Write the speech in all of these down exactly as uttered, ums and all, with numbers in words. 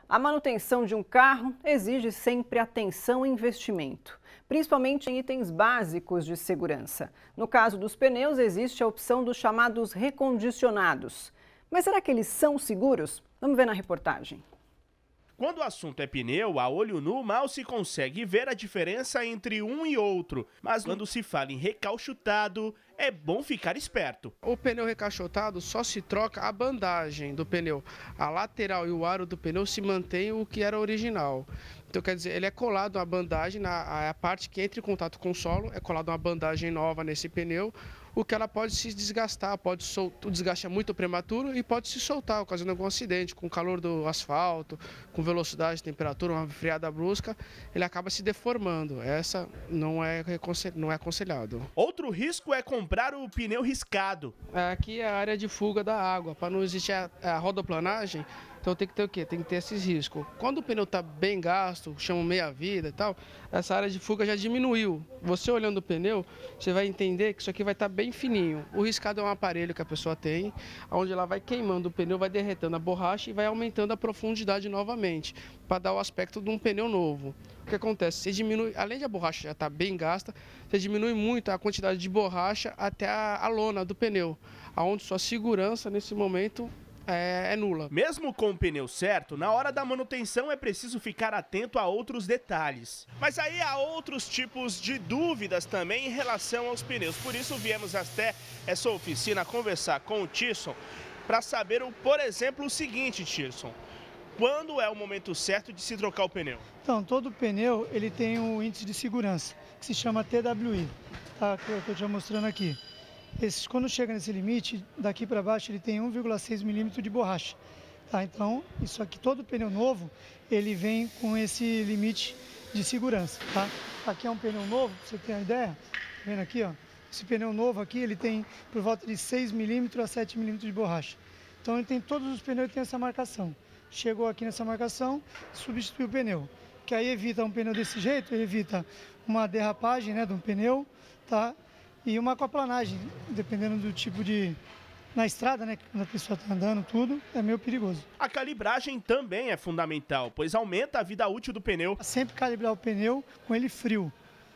A manutenção de um carro exige sempre atenção e investimento, principalmente em itens básicos de segurança. No caso dos pneus, existe a opção dos chamados recondicionados. Mas será que eles são seguros? Vamos ver na reportagem. Quando o assunto é pneu, a olho nu mal se consegue ver a diferença entre um e outro. Mas quando se fala em recauchutado, é bom ficar esperto. O pneu recauchutado só se troca a bandagem do pneu. A lateral e o aro do pneu se mantém o que era original. Então, quer dizer, ele é colado uma bandagem, na a parte que entra em contato com o solo, é colado uma bandagem nova nesse pneu, o que ela pode se desgastar, pode soltar, o desgaste é muito prematuro e pode se soltar, ocasionando algum acidente, com o calor do asfalto, com velocidade, temperatura, uma friada brusca, ele acaba se deformando. Essa não é, não é aconselhado. Outro risco é comprar o pneu riscado. Aqui é a área de fuga da água, para não existir a, a rodoplanagem. Então tem que ter o quê? Tem que ter esses riscos. Quando o pneu está bem gasto, chamam meia-vida e tal, essa área de fuga já diminuiu. Você olhando o pneu, você vai entender que isso aqui vai estar bem fininho. O riscado é um aparelho que a pessoa tem, onde ela vai queimando o pneu, vai derretendo a borracha e vai aumentando a profundidade novamente, para dar o aspecto de um pneu novo. O que acontece? Você diminui, além de a borracha já estar bem gasta, você diminui muito a quantidade de borracha até a, a lona do pneu, aonde sua segurança nesse momento É, é nula. Mesmo com o pneu certo, na hora da manutenção é preciso ficar atento a outros detalhes. Mas aí há outros tipos de dúvidas também em relação aos pneus. Por isso viemos até essa oficina conversar com o Tirson para saber, por exemplo, o seguinte, Tirson. Quando é o momento certo de se trocar o pneu? Então, todo pneu ele tem um índice de segurança, que se chama T W I, tá? Que eu estou te mostrando aqui. Esse, quando chega nesse limite, daqui para baixo ele tem um vírgula seis milímetros de borracha. Tá? Então, isso aqui, todo pneu novo, ele vem com esse limite de segurança. Tá? Aqui é um pneu novo, pra você ter uma ideia, tá vendo aqui, ó? Esse pneu novo aqui, ele tem por volta de seis milímetros a sete milímetros de borracha. Então, ele tem, todos os pneus têm essa marcação. Chegou aqui nessa marcação, substitui o pneu. Que aí evita um pneu desse jeito, evita uma derrapagem, né, de um pneu, tá? E uma aquaplanagem, dependendo do tipo de... Na estrada, né, quando a pessoa está andando, tudo, é meio perigoso. A calibragem também é fundamental, pois aumenta a vida útil do pneu. Sempre calibrar o pneu com ele frio,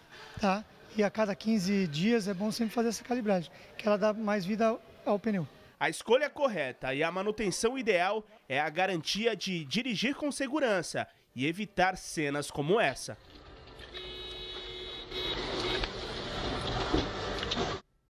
tá? E a cada quinze dias é bom sempre fazer essa calibragem, que ela dá mais vida ao pneu. A escolha correta e a manutenção ideal é a garantia de dirigir com segurança e evitar cenas como essa.